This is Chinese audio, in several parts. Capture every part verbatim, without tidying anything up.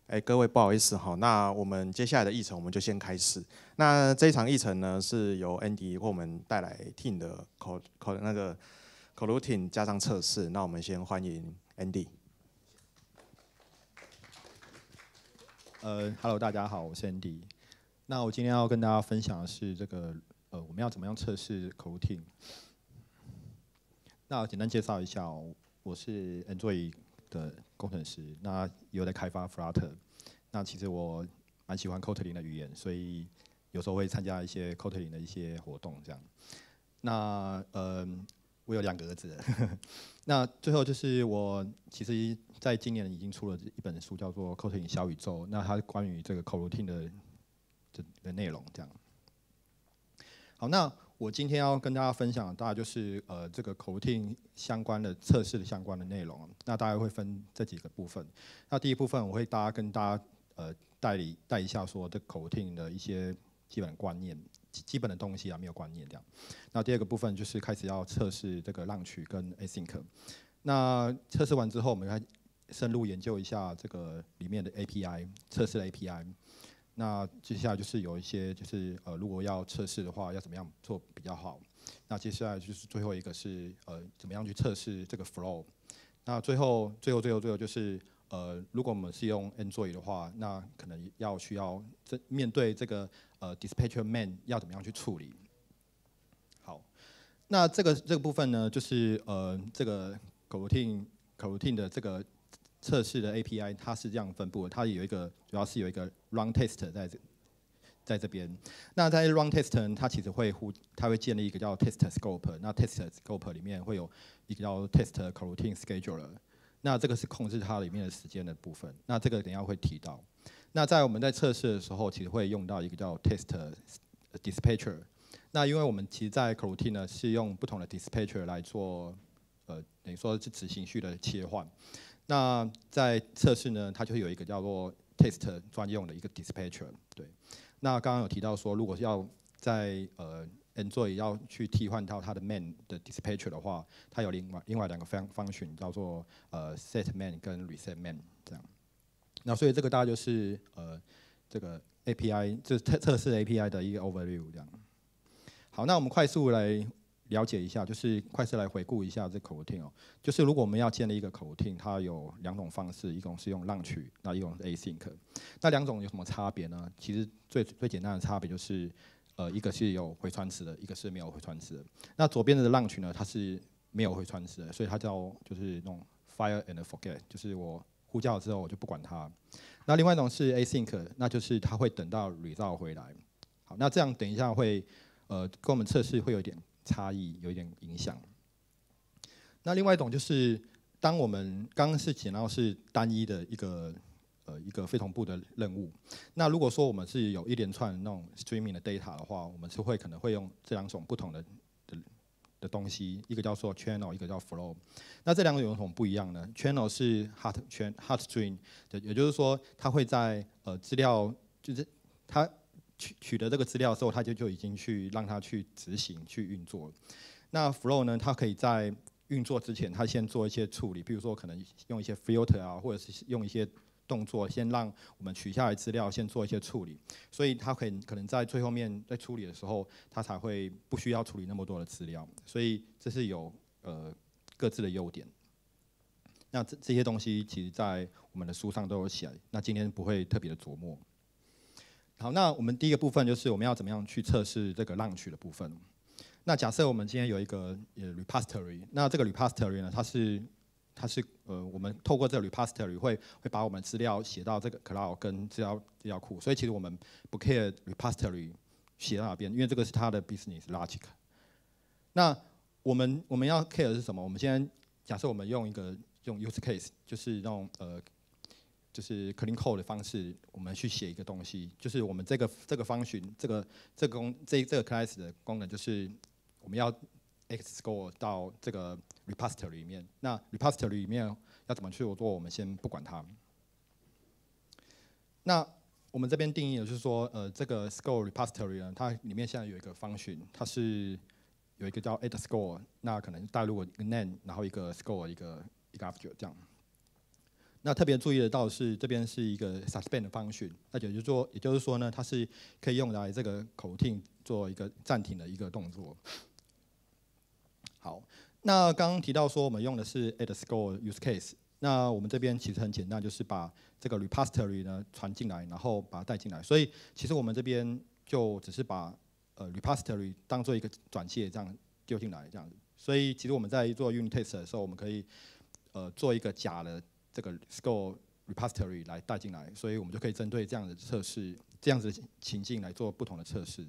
哎，各位不好意思哈，那我们接下来的议程我们就先开始。那这一场议程呢，是由 Andy 为我们带来 Team 的口口那个 Coroutine 加上测试。那我们先欢迎 Andy。 呃，Hello， 大家好，我是 Andy。那我今天要跟大家分享的是这个，呃，我们要怎么样测试 Coroutine。那简单介绍一下哦，我是 Android 的工程师，那也有在开发 Flutter。那其实我蛮喜欢 Kotlin 的语言，所以有时候会参加一些 Kotlin 的一些活动这样。那呃，我有两个儿子。那最后就是我其实在今年已经出了一本书，叫做《Kotlin 小宇宙》。那它关于这个 Coroutine 的的的内容这样。好，那我今天要跟大家分享的大概就是呃这个 Coroutine 相关的测试的相关的内容。那大概会分这几个部分。那第一部分我会大家跟大家呃带理带一下说这 Coroutine 的一些基本观念。基本的东西啊，没有观念这样。那第二个部分就是开始要测试这个浪曲跟 async。那测试完之后，我们来深入研究一下这个里面的 A P I， 测试的 A P I。那接下来就是有一些就是呃，如果要测试的话，要怎么样做比较好？那接下来就是最后一个是呃，怎么样去测试这个 flow？ 那最后最后最后最后就是呃，如果我们是用 Android 的话，那可能要需要这面对这个呃 dispatcher man 要怎么样去处理？好，那这个这个部分呢，就是呃这个 Coroutine Coroutine 的这个测试的 A P I， 它是这样分布的，它有一个主要是有一个 run test 在这在这边。那在 run test 呢，它其实会互它会建立一个叫 test scope， 那 test scope 里面会有一个叫 test coroutine scheduler。那这个是控制它里面的时间的部分。那这个等一下会提到。那在我们在测试的时候，其实会用到一个叫 test dispatcher。那因为我们其实，在 Coroutine 呢是用不同的 dispatcher 来做，呃，等于说是执行序的切换。那在测试呢，它就有一个叫做 test 专用的一个 dispatcher。对。那刚刚有提到说，如果要在呃 Android 要去替换到它的 main 的 dispatcher 的话，它有另外另外两个 function 叫做呃 set main 跟 reset main 这样。那所以这个大概就是呃这个 A P I 就是测测试 A P I 的一个 overview 这样。好，那我们快速来了解一下，就是快速来回顾一下这 Coroutine 哦。就是如果我们要建立一个 Coroutine，它有两种方式，一种是用浪曲，那一种是 async。那两种有什么差别呢？其实最最简单的差别就是，呃，一个是有回传词的，一个是没有回传词的。那左边的浪曲呢，它是没有回传词的，所以它叫就是那种 fire and forget， 就是我呼叫之后我就不管它。那另外一种是 async， 那就是它会等到 result 回来。好，那这样等一下会呃跟我们测试会有一点差异，有一点影响。那另外一种就是，当我们刚刚是讲到是单一的一个呃一个非同步的任务。那如果说我们是有一连串那种 streaming 的 data 的话，我们是会可能会用这两种不同的的的东西，一个叫做 channel， 一个叫 flow。那这两种有什么不一样呢 ？channel 是 hot chain hot stream， 也就是说它会在呃资料就是它取取得这个资料的时候，它就就已经去让它去执行去运作。那 flow 呢，它可以在运作之前，它先做一些处理，比如说可能用一些 filter 啊，或者是用一些动作，先让我们取下来资料，先做一些处理，所以它可以可能在最后面在处理的时候，它才会不需要处理那么多的资料，所以这是有呃各自的优点。那这这些东西其实在我们的书上都有写，那今天不会特别的琢磨。好，那我们第一个部分就是我们要怎么样去测试这个浪曲的部分。那假设我们今天有一个呃 repository， 那这个 repository 呢，它是它是呃我们透过这个 repository 会会把我们资料写到这个 cloud 跟资料资料库，所以其实我们不 care repository 写到哪边，因为这个是它的 business logic。那我们我们要 care 的是什么？我们先假设我们用一个用 use case， 就是那种呃。就是 clean code 的方式，我们去写一个东西，就是我们这个这个function，这个这个功这这个 class 的功能就是我们要 export 到这个 repository 里面。那 repository 里面要怎么去做，我们先不管它。那我们这边定义的就是说，呃，这个 score repository 呢，它里面现在有一个 function， 它是有一个叫 add score， 那可能带入一个 name， 然后一个 score， 一个一个 object 这样。 那特别注意得到是这边是一个 suspend 的 function， 那也就是说，也就是说呢，它是可以用来这个 coroutine 做一个暂停的一个动作。好，那刚刚提到说我们用的是 add score use case， 那我们这边其实很简单，就是把这个 repository 呢传进来，然后把它带进来。所以其实我们这边就只是把呃 repository 当做一个转介这样丢进来这样子。所以其实我们在做 unit test 的时候，我们可以呃做一个假的这个 score repository 来带进来，所以我们就可以针对这样的测试、这样子的情境来做不同的测试。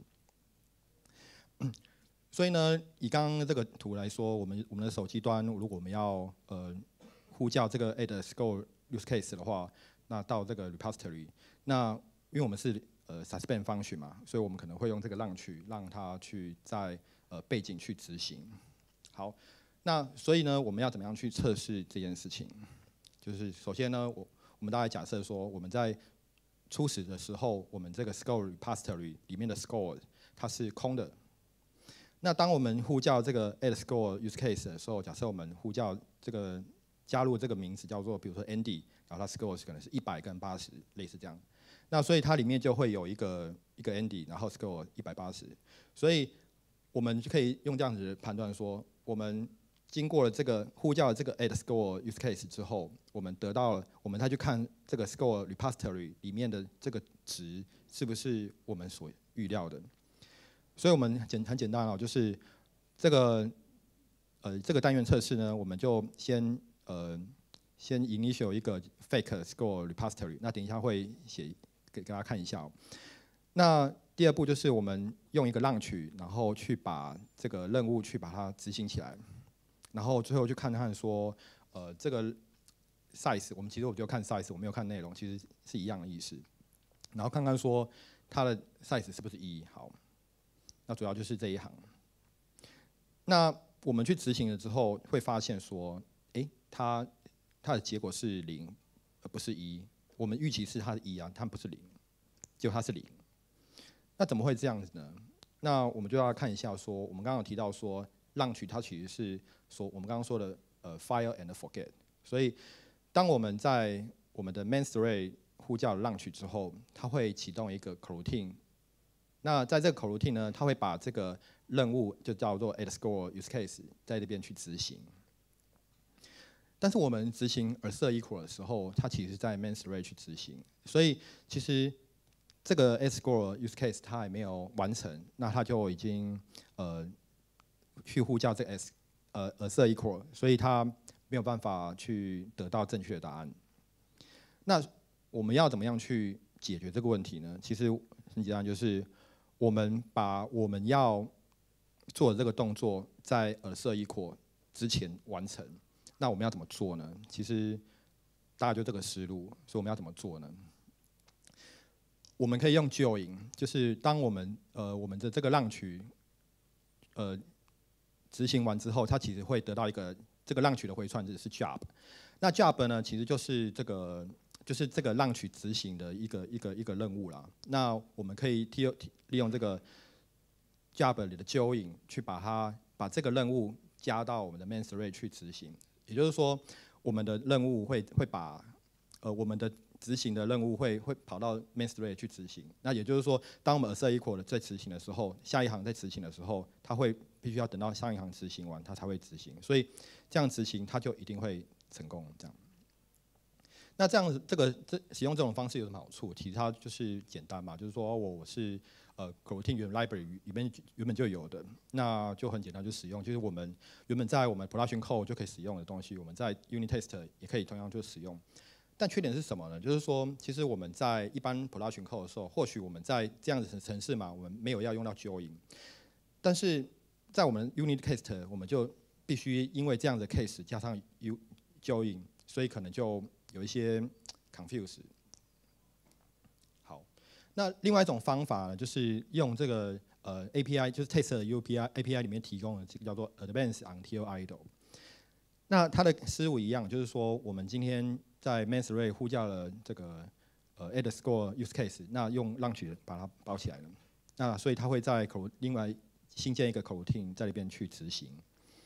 所以呢，以刚刚这个图来说，我们我们的手机端，如果我们要呃呼叫这个 add score use case 的话，那到这个 repository， 那因为我们是呃 suspend function 嘛，所以我们可能会用这个浪去让它去在呃背景去执行。好，那所以呢，我们要怎么样去测试这件事情？就是首先呢，我我们大概假设说，我们在初始的时候，我们这个 score repository 里面的 score 它是空的。那当我们呼叫这个 add score use case 的时候，假设我们呼叫这个加入这个名字叫做，比如说 Andy， 然后它 score 可能是一百跟八十，类似这样。那所以它里面就会有一个一个 Andy， 然后 score 一百八十，所以我们就可以用这样子判断说，我们经过了这个呼叫的这个 add score use case 之后，我们得到了，我们再去看这个 score repository 里面的这个值是不是我们所预料的。所以我们简很简单哦，就是这个呃这个单元测试呢，我们就先呃先 initial 一个 fake score repository， 那等一下会写给大家看一下哦。那第二步就是我们用一个浪曲，然后去把这个任务去把它执行起来，然后最后去看看说，呃这个 size， 我们其实我就看 size， 我没有看内容，其实是一样的意思。然后看看说它的 size 是不是一，好。那主要就是这一行。那我们去执行了之后，会发现说，哎，它它的结果是零，而不是一。我们预期是它是一啊，它不是零，结果它是零。那怎么会这样子呢？那我们就要看一下说，我们刚刚有提到说，浪曲它其实是说我们刚刚说的呃 fire and forget。所以当我们在我们的 main thread 呼叫浪曲之后，它会启动一个 coroutine。那在这个 coroutine 呢，它会把这个任务就叫做 add score use case 在这边去执行。但是我们执行 assert equal 的时候，它其实在 main thread 去执行，所以其实这个 add score use case 它还没有完成，那它就已经呃去呼叫这个 s 呃 assert equal， 所以它没有办法去得到正确的答案。那我们要怎么样去解决这个问题呢？其实很简单，就是我们把我们要做的这个动作在 assert equal 之前完成。那我们要怎么做呢？其实大概就这个思路，所以我们要怎么做呢？我们可以用 join， 就是当我们呃我们的这个浪曲呃执行完之后，它其实会得到一个这个浪曲的回传值是 job。那 job 呢，其实就是这个就是这个浪曲执行的一个一个一个任务啦。那我们可以利用这个 job 里的 join 去把它把这个任务加到我们的 main thread 去执行。也就是说，我们的任务会会把呃我们的执行的任务会会跑到 main thread 去执行。那也就是说，当我们 assert equal 的在执行的时候，下一行在执行的时候，它会必须要等到上一行执行完，它才会执行。所以这样执行，它就一定会成功。这样。那这样子，这个这使用这种方式有什么好处？其实它就是简单嘛，就是说我我是呃 coroutine 原 library 里面原本就有的，那就很简单就使用，就是我们原本在我们 production code 就可以使用的东西，我们在 unit test 也可以同样就使用。但缺点是什么呢？就是说，其实我们在一般 production code 的时候，或许我们在这样子的程式嘛，我们没有要用到 join， 但是在我们 unit test 我们就必须因为这样的 case 加上 u join， 所以可能就有一些 confuse。好，那另外一种方法呢，就是用这个呃 A P I， 就是 test 的 U P I A P I 里面提供的这个叫做 advanced until idle。那它的思路一样，就是说我们今天在 main thread 呼叫了这个呃 add score use case， 那用浪曲把它包起来了。那所以它会在口另外新建一个 coroutine 在里边去执行。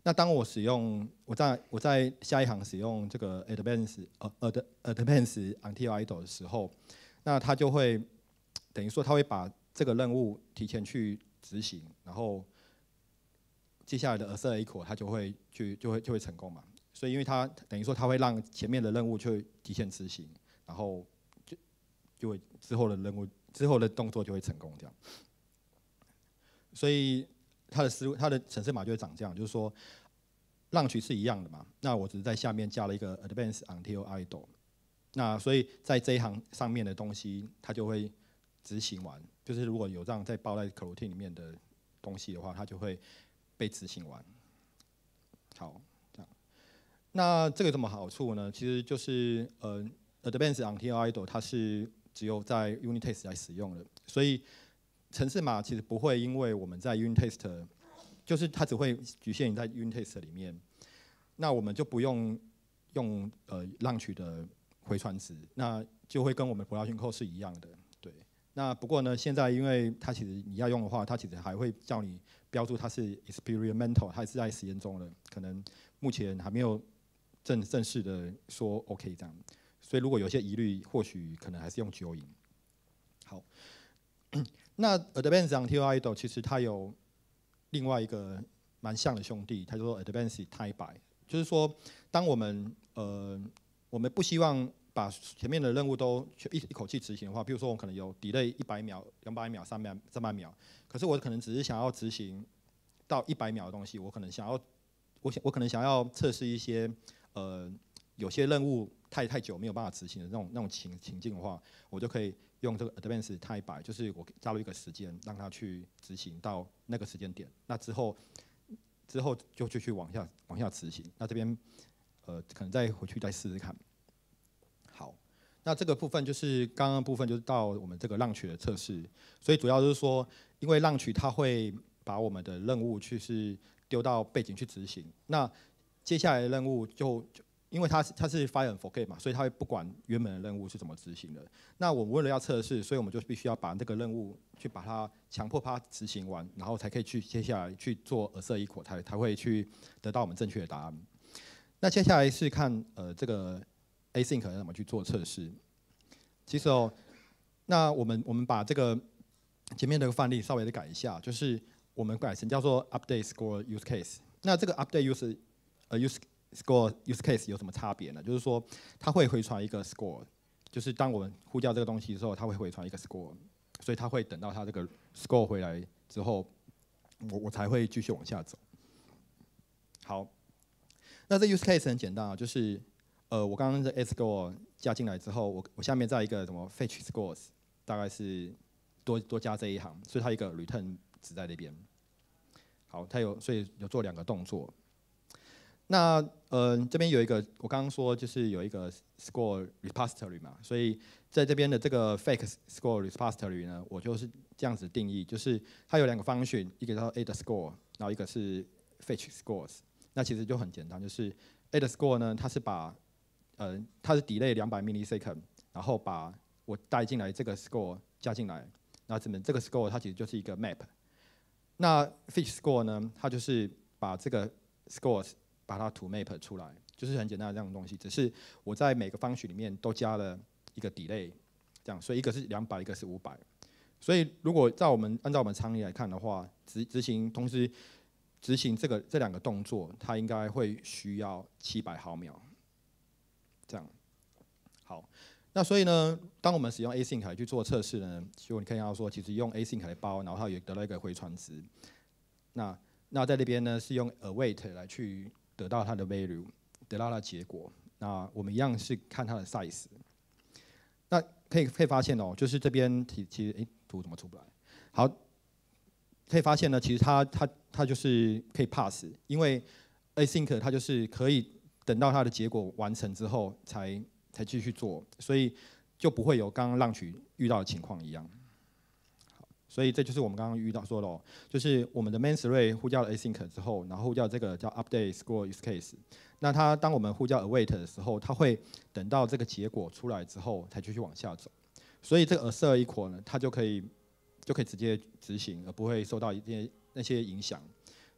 那当我使用我在我在下一行使用这个 advance 呃 ad advance until idle 的时候，那它就会等于说它会把这个任务提前去执行，然后接下来的 assert equal 它就会去就会就会成功嘛。所以因为它等于说它会让前面的任务就会提前执行，然后就就会之后的任务之后的动作就会成功这样。所以它的思路它的程式码就会长这样，就是说浪曲是一样的嘛，那我只是在下面加了一个 advance until idle， 那所以在这一行上面的东西它就会执行完，就是如果有这样在包在 coroutine 里面的东西的话，它就会被执行完。好，这样。那这个有什么好处呢？其实就是呃 advance until idle 它是只有在 unit test 来使用的，所以程式码其实不会因为我们在 unit test， 就是它只会局限于在 unit test 里面，那我们就不用用呃浪曲的回传值，那就会跟我们 production code 是一样的。对，那不过呢，现在因为它其实你要用的话，它其实还会叫你标注它是 experimental， 它是在实验中的，可能目前还没有正正式的说 OK 这样。所以如果有些疑虑，或许可能还是用 join。好，那 advanced until idle 其实它有另外一个蛮像的兄弟，它叫做 advanced tie by， 就是说当我们呃我们不希望把前面的任务都一一口气执行的话，比如说我可能有 delay 一百秒、两百秒、三百三百秒，可是我可能只是想要执行到一百秒的东西，我可能想要我想我可能想要测试一些呃有些任务太太久没有办法执行的那种那种情情境的话，我就可以用这个 advanced tie by， 就是我加入一个时间让它去执行到那个时间点，那之后之后就就去往下往下执行。那这边呃可能再回去再试试看。好，那这个部分就是刚刚部分就是到我们这个浪曲的测试，所以主要就是说，因为浪曲它会把我们的任务去是丢到背景去执行，那接下来的任务就就因为它是它是 fire and forget 嘛，所以它会不管原本的任务是怎么执行的。那我们为了要测试，所以我们就必须要把这个任务去把它强迫它执行完，然后才可以去接下来去做 assert equal， 才才会去得到我们正确的答案。那接下来是看呃这个 async 要怎么去做测试。其实哦，那我们我们把这个前面的范例稍微的改一下，就是我们改成叫做 update score use case。那这个 update use 呃 use score use case 有什么差别呢？就是说它会回传一个 score， 就是当我们呼叫这个东西的时候，它会回传一个 score， 所以它会等到它这个 score 回来之后，我我才会继续往下走。好，那这 use case 很简单啊，就是呃我刚刚的 score 加进来之后，我我下面再一个什么 fetch scores， 大概是多多加这一行，所以它一个 return 值在那边。好，它有所以有做两个动作。那呃这边有一个我刚刚说就是有一个 score repository 嘛，所以在这边的这个 fake score repository 呢，我就是这样子定义，就是它有两个 function， 一个叫 add score， 然后一个是 fetch scores。那其实就很简单，就是 add score 呢，它是把呃它是 delay 两百 millisecond， 然后把我带进来这个 score 加进来，那这边这个 score 它其实就是一个 map。那 fetch score 呢，它就是把这个 scores 把它 to map 出来，就是很简单的这样的东西，只是我在每个方序里面都加了一个 delay， 这样，所以一个是两百，一个是五百。所以如果照我们按照我们常理来看的话，执执行同时执行这个这两个动作，它应该会需要七百毫秒，这样。好，那所以呢，当我们使用 async 来去做测试呢，就你可以看到说，其实用 async 来包，然后它也得到一个回传值。那那在那边呢，是用 await 来去得到它的 value， 得到它的结果。那我们一样是看它的 size。那可以可以发现哦，就是这边其其实诶图怎么出不来？好，可以发现呢，其实它它它就是可以 pass， 因为 async 它就是可以等到它的结果完成之后才才继续做，所以就不会有刚刚浪曲遇到的情况一样。所以这就是我们刚刚遇到说的哦，就是我们的 main thread 呼叫了 async 之后，然后呼叫这个叫 update score use case。那它当我们呼叫 await 的时候，它会等到这个结果出来之后才继续往下走。所以这个 assert equal 呢，它就可以就可以直接执行，而不会受到一些那些影响。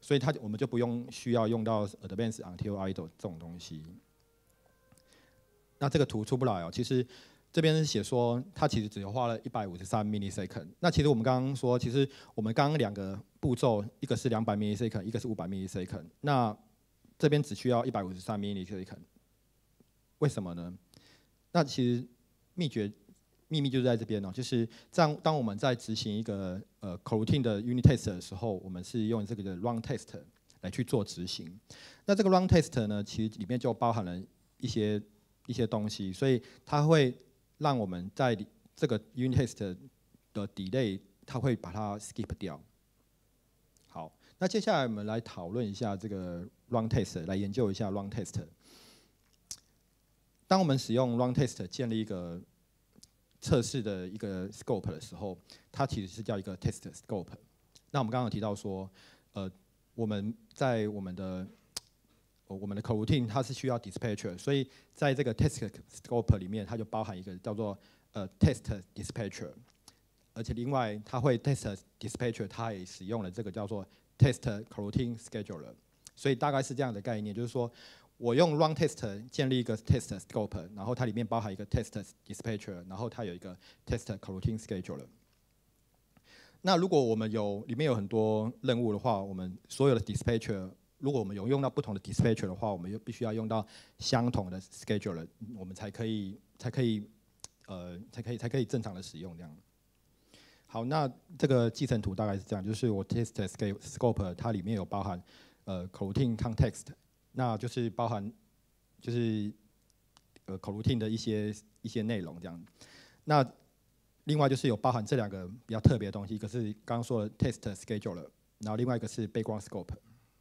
所以它我们就不用需要用到 advanced until idle 这种东西。那这个图出不来哦，其实这边是写说它其实只花了一百五十三 millisecond。那其实我们刚刚说，其实我们刚刚两个步骤，一个是两百 millisecond， 一个是五百 millisecond。那这边只需要一百五十三 millisecond， 为什么呢？那其实秘诀秘密就是在这边哦，就是当当我们在执行一个呃 coroutine 的 unit test 的时候，我们是用这个的 run test 来去做执行。那这个 run test 呢，其实里面就包含了一些一些东西，所以它会让我们在这个 unit test 的 delay， 它会把它 skip 掉。好，那接下来我们来讨论一下这个 run test， 来研究一下 run test。当我们使用 run test 建立一个测试的一个 scope 的时候，它其实是叫一个 test scope。那我们刚刚有提到说，呃，我们在我们的我们的 coroutine 它是需要 dispatcher， 所以在这个 test scope 里面，它就包含一个叫做呃 test dispatcher， 而且另外它会 test dispatcher， 它也使用了这个叫做 test coroutine scheduler， 所以大概是这样的概念，就是说我用 run test 建立一个 test scope， 然后它里面包含一个 test dispatcher， 然后它有一个 test coroutine scheduler。那如果我们有里面有很多任务的话，我们所有的 dispatcher， 如果我们有用到不同的 dispatcher 的话，我们又必须要用到相同的 scheduler， 我们才可以才可以呃才可以才可以正常的使用这样。好，那这个继承图大概是这样，就是我 test scope 它里面有包含呃 coroutine context。那就是包含，就是呃 coroutine 的一些一些内容这样。那另外就是有包含这两个比较特别的东西，一个是刚刚说的 test scheduler， 然后另外一个是 background scope。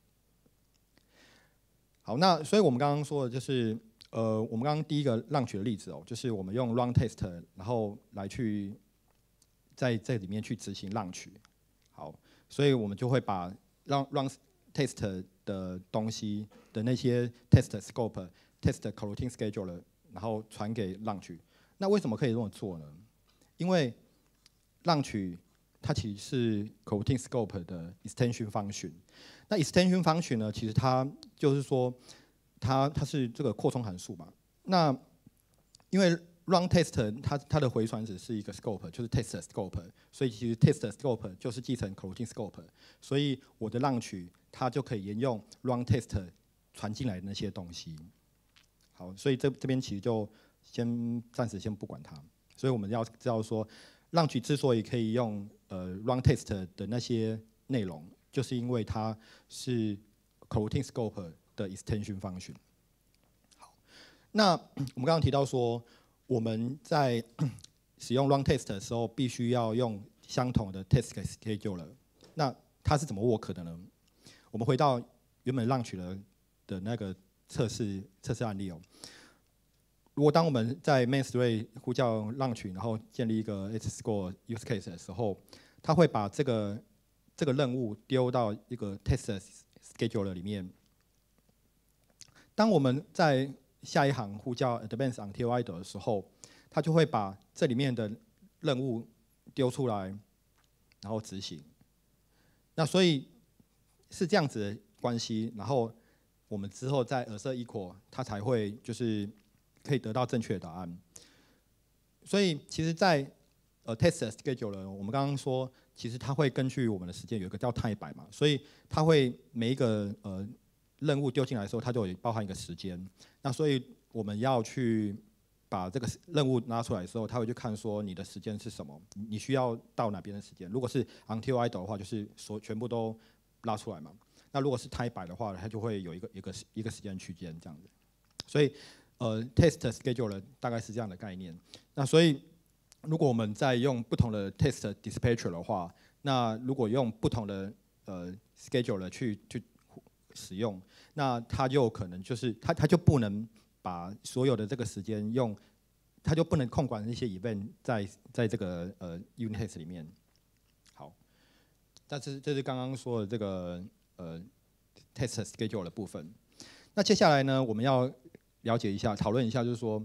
好，那所以我们刚刚说的就是呃我们刚刚第一个浪取的例子哦，就是我们用 run test， 然后来去在这里面去执行浪取。好，所以我们就会把让 run test 的东西的那些 test scope、test coroutine scheduler， 然后传给浪取。那为什么可以这么做呢？因为浪取它其实是 coroutine scope 的 extension function。那 extension function 呢，其实它就是说它它是这个扩充函数嘛。那因为 run test 它它的回传只是一个 scope， 就是 test scope， 所以其实 test scope 就是继承 coroutine scope， 所以我的浪取它就可以沿用 run test 传进来的那些东西。好，所以这这边其实就先暂时先不管它。所以我们要知道说，浪取之所以可以用呃 run test 的那些内容，就是因为它是 coroutine scope 的 extension function。好，那我们刚刚提到说，我们在使用 run test 的时候，必须要用相同的 test scheduler。那它是怎么 work 的呢？我们回到原本浪取的的那个测试测试案例哦。如果当我们在 main thread 呼叫浪取，然后建立一个 hscore use case 的时候，它会把这个这个任务丢到一个 test scheduler 里面。当我们在下一行呼叫 advanced until idle 的时候，它就会把这里面的任务丢出来，然后执行。那所以是这样子的关系，然后我们之后在 assert equal， 它才会就是可以得到正确的答案。所以其实在，在呃 test scheduler， 我们刚刚说，其实它会根据我们的时间有一个叫 time 摆嘛，所以它会每一个呃任务丢进来的时候，它就有包含一个时间。那所以我们要去把这个任务拿出来的时候，它会去看说你的时间是什么，你需要到哪边的时间。如果是 until idle 的话，就是所全部都拉出来嘛。那如果是 time 摆的话，它就会有一个一个一个时间区间这样子。所以呃 test scheduler 大概是这样的概念。那所以如果我们在用不同的 test dispatcher 的话，那如果用不同的呃 scheduler 去去使用，那它就可能就是它它就不能把所有的这个时间用，它就不能控管那些 event 在在这个呃 unit test 里面。好，但是这是刚刚说的这个呃 test schedule 的部分。那接下来呢，我们要了解一下、讨论一下，就是说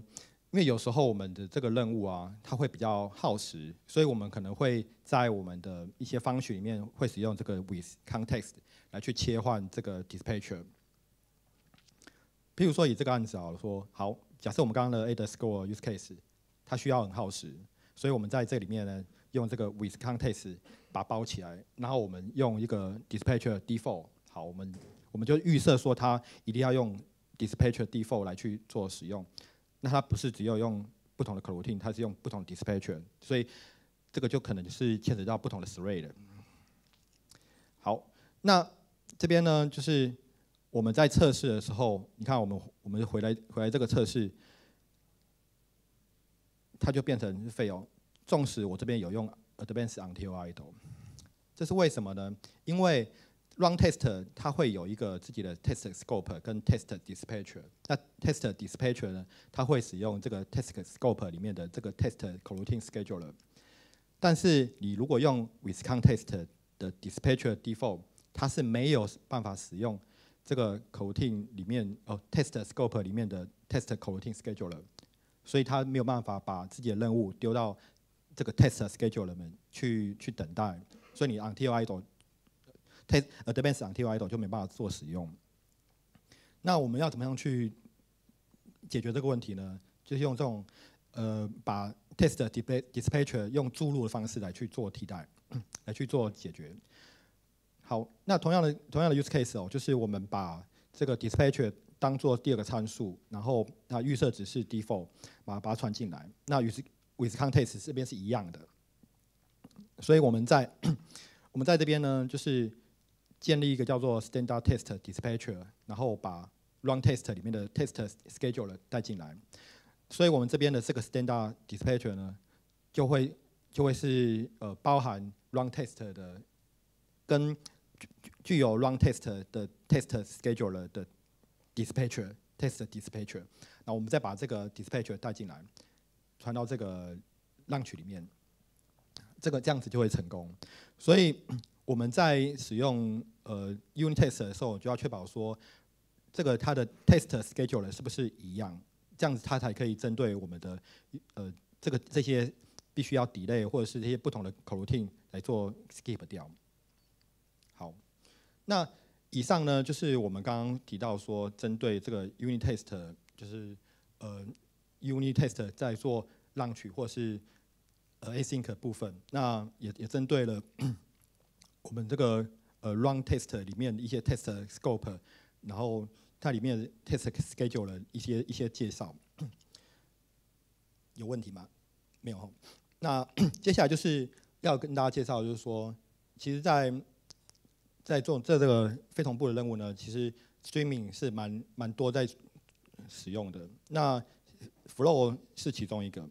因为有时候我们的这个任务啊，它会比较耗时，所以我们可能会在我们的一些方 u 里面会使用这个 with context 来去切换这个 dispatcher。譬如说以这个案子好了说，好，假设我们刚刚的 A 的 score use case， 它需要很耗时，所以我们在这里面呢，用这个 with context 把它包起来，然后我们用一个 dispatcher default， 好，我们我们就预设说它一定要用 dispatcher default 来去做使用。那它不是只有用不同的 coroutine， 它是用不同的 dispatcher， 所以这个就可能是牵扯到不同的 thread。好，那这边呢，就是我们在测试的时候，你看我们我们回来回来这个测试，它就变成 fail， 纵使我这边有用 advanced until idle， 这是为什么呢？因为 run test 它会有一个自己的 test scope 跟 test dispatcher。那 test dispatcher 呢，它会使用这个 test scope 里面的这个 test coroutine scheduler。但是你如果用 with context 的 dispatcher default， 它是没有办法使用这个 coroutine 里面哦 test scope 里面的 test coroutine scheduler， 所以它没有办法把自己的任务丢到这个 test scheduler 们去去等待，所以你 until idle。Test advanced until idle 就没办法做使用。那我们要怎么样去解决这个问题呢？就是用这种呃把 test dispatcher 用注入的方式来去做替代，来去做解决。好，那同样的同样的 use case 哦，就是我们把这个 dispatcher 当做第二个参数，然后那预设值是 default， 把它把它传进来。那 with with context 这边是一样的，所以我们在我们在这边呢，就是建立一个叫做 standard test dispatcher， 然后把 run test 里面的 test scheduler 带进来，所以我们这边的这个 standard dispatcher 呢，就会就会是呃包含 run test 的跟具有 run test 的 test scheduler 的 dispatcher test dispatcher， 那我们再把这个 dispatcher 带进来，传到这个 launch 里面，这个这样子就会成功，所以。我们在使用呃 unit test 的时候，就要确保说，这个它的 test scheduler 是不是一样，这样子它才可以针对我们的呃这个这些必须要 delay 或者是这些不同的 coroutine 来做 skip 掉。好，那以上呢就是我们刚刚提到说，针对这个 unit test， 就是呃 unit test 在做 launch 或是呃 async 部分，那也也针对了。我们这个呃 run test 里面的一些 test scope， 然后它里面 test schedule 的一些一些介绍，有问题吗？没有。那接下来就是要跟大家介绍，就是说，其实在在做这这个非同步的任务呢，其实 streaming 是蛮蛮多在使用的。那 flow 是其中一个。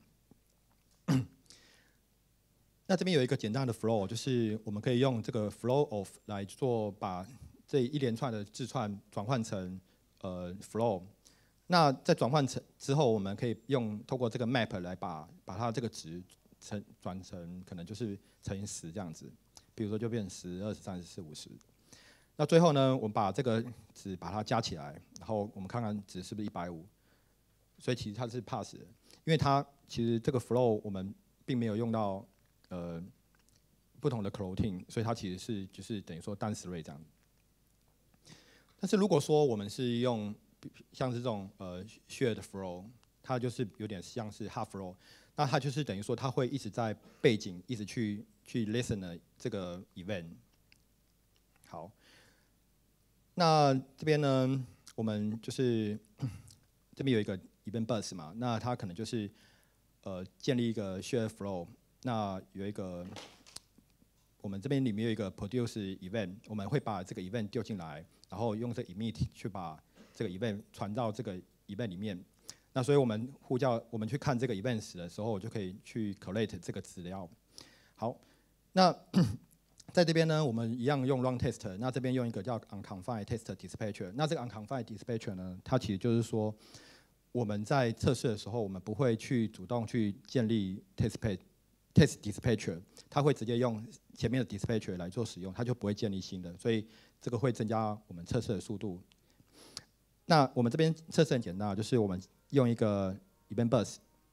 那这边有一个简单的 flow， 就是我们可以用这个 flow of 来做，把这一连串的字串转换成呃 flow。那在转换成之后，我们可以用透过这个 map 来把把它这个值乘转成可能就是乘以十这样子，比如说就变成十、二十、三十、四、五十。那最后呢，我们把这个值把它加起来，然后我们看看值是不是一百五。所以其实它是 pass 的，因为它其实这个 flow 我们并没有用到。呃，不同的 coroutine， 所以它其实是就是等于说单 thread 这样。但是如果说我们是用像是这种呃 shared flow， 它就是有点像是 half flow， 那它就是等于说它会一直在背景一直去去 listen 这个 event。好，那这边呢，我们就是这边有一个 event bus 嘛，那它可能就是呃建立一个 shared flow。那有一个，我们这边里面有一个 produce event， 我们会把这个 event 丢进来，然后用这个 emit 去把这个 event 传到这个 event 里面。那所以我们呼叫，我们去看这个 event 的时候，就可以去 collate 这个资料。好，那在这边呢，我们一样用 run test， 那这边用一个叫 unconfined test dispatcher。那这个 unconfined dispatcher 呢，它其实就是说，我们在测试的时候，我们不会去主动去建立 test page。test dispatcher， 它会直接用前面的 dispatcher 来做使用，它就不会建立新的，所以这个会增加我们测试的速度。那我们这边测试很简单，就是我们用一个 event bus，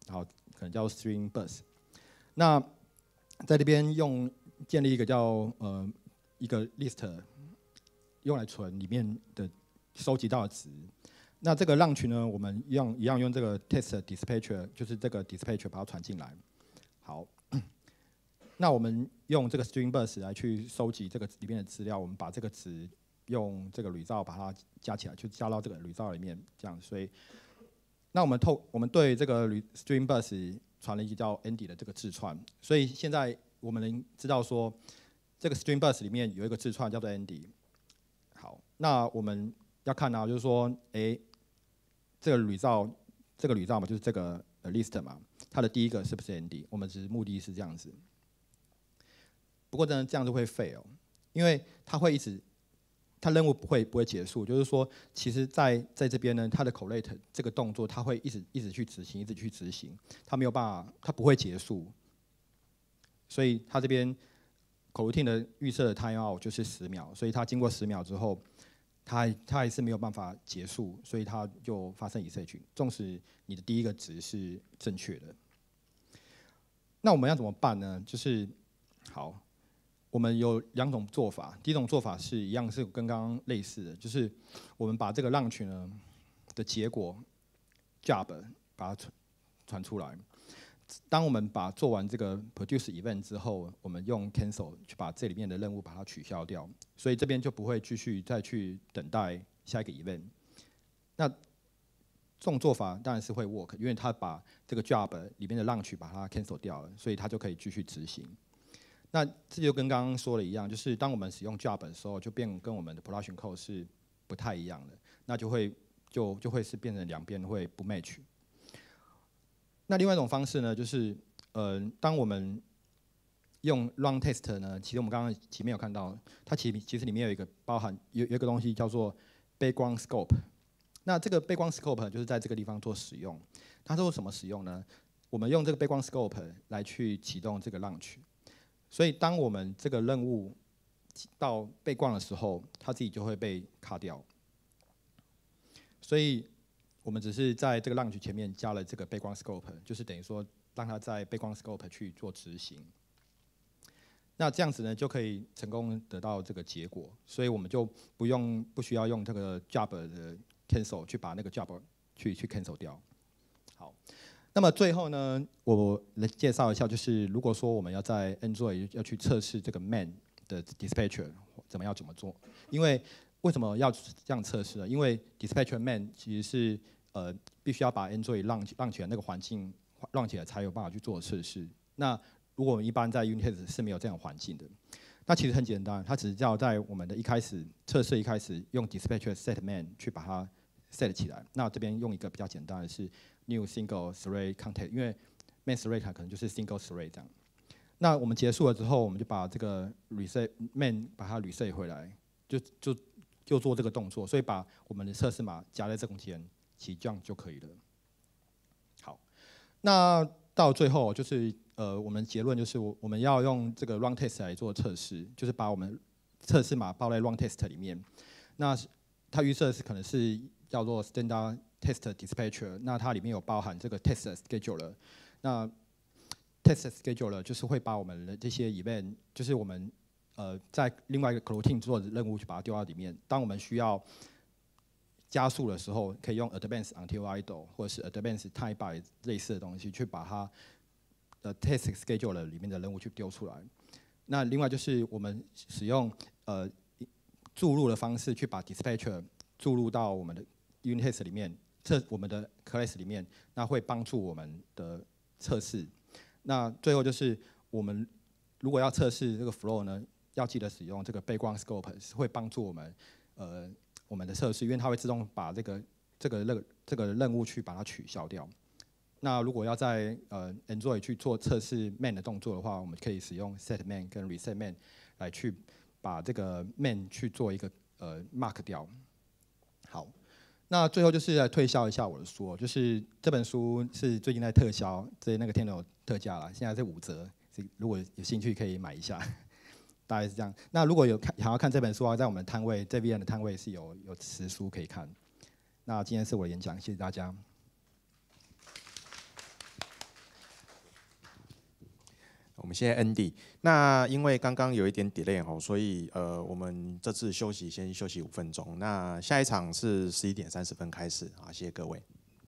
好，可能叫 string bus。那在这边用建立一个叫呃一个 list， 用来存里面的收集到的值。那这个浪群呢，我们一样一样用这个 test dispatcher， 就是这个 dispatcher 把它传进来。好，那我们用这个 string bus 来去收集这个里面的资料，我们把这个值用这个 result 把它加起来，就加到这个 result 里面，这样。所以，那我们透我们对这个 string bus 传了一个叫 Andy 的这个字串，所以现在我们能知道说，这个 string bus 里面有一个字串叫做 Andy。好，那我们要看到、啊、就是说，哎。这个 result 这个 result 嘛，就是这个 list 嘛，它的第一个是不是 Andy？ 我们只是目的是这样子。不过呢，这样就会 fail， 因为它会一直，它任务不会不会结束。就是说，其实在在这边呢，它的 collect 这个动作，它会一直一直去执行，一直去执行，它没有办法，它不会结束。所以它这边 coroutine 的预设的 timeout 就是十秒，所以它经过十秒之后。它它还是没有办法结束，所以它就发生 exec， 纵使你的第一个值是正确的。那我们要怎么办呢？就是好，我们有两种做法。第一种做法是一样是跟刚刚类似的，就是我们把这个浪群呢的结果 job 把它传传出来。当我们把做完这个 produce event 之后，我们用 cancel 去把这里面的任务把它取消掉，所以这边就不会继续再去等待下一个 event。那这种做法当然是会 work， 因为它把这个 job 里面的浪取把它 cancel 掉了，所以它就可以继续执行。那这就跟刚刚说的一样，就是当我们使用 job 的时候，就变跟我们的 production code 是不太一样的，那就会就就会是变成两边会不 match。那另外一种方式呢，就是呃，当我们用 run test 呢，其实我们刚刚前面有看到，它其实其实里面有一个包含有有一个东西叫做 background scope。那这个 background scope 就是在这个地方做使用。它做什么使用呢？我们用这个 background scope 来去启动这个 launch。所以当我们这个任务到background的时候，它自己就会被卡掉。所以我们只是在这个 launch 前面加了这个 background scope， 就是等于说让它在 background scope 去做执行。那这样子呢，就可以成功得到这个结果，所以我们就不用不需要用这个 job 的 cancel 去把那个 job 去去 cancel 掉。好，那么最后呢，我来介绍一下，就是如果说我们要在 Android 要去测试这个 man 的 dispatcher 怎么样怎么做？因为为什么要这样测试呢？因为 dispatcher man 其实是呃必须要把 Android 让让起来那个环境让起来才有办法去做测试。那如果我们一般在 Unit Test 是没有这样环境的，那其实很简单，它只是要在我们的一开始测试一开始用 dispatcher set man 去把它 set 起来。那这边用一个比较简单的是 new single thread context， 因为 main thread 可能就是 single thread 这样。那我们结束了之后，我们就把这个 reset man 把它 reset 回来，就就就做这个动作，所以把我们的测试码夹在中间，其实这样就可以了。好，那到最后就是呃，我们结论就是我我们要用这个 run test 来做测试，就是把我们测试码包在 run test 里面。那它预设是可能是叫做 standard test dispatcher， 那它里面有包含这个 test scheduler。那 test scheduler 就是会把我们的这些 event， 就是我们呃在另外一个 coroutine 做的任务去把它丢到里面。当我们需要加速的时候，可以用 advance until idle 或者是 advance timeout 类似的东西去把它呃 test scheduler 里面的任务去丢出来。那另外就是我们使用呃注入的方式去把 dispatcher 注入到我们的 unit test 里面，测我们的 class 里面，那会帮助我们的测试。那最后就是我们如果要测试这个 flow 呢，要记得使用这个 background scope， 是会帮助我们呃我们的测试，因为它会自动把这个这个任这个任务去把它取消掉。那如果要在呃 Android 去做测试 man 的动作的话，我们可以使用 set man 跟 reset man 来去把这个 man 去做一个呃 mark 掉。好，那最后就是来推销一下我的书，就是这本书是最近在特销，在那个天有特价了，现在是五折，如果有兴趣可以买一下，大概是这样。那如果有看想要看这本书啊，在我们摊位 J V N 的摊位是有有实书可以看。那今天是我的演讲，谢谢大家。 我们谢谢 Andy。那因为刚刚有一点 delay 吼，所以呃，我们这次休息先休息五分钟。那下一场是十一点三十分开始啊，谢谢各位。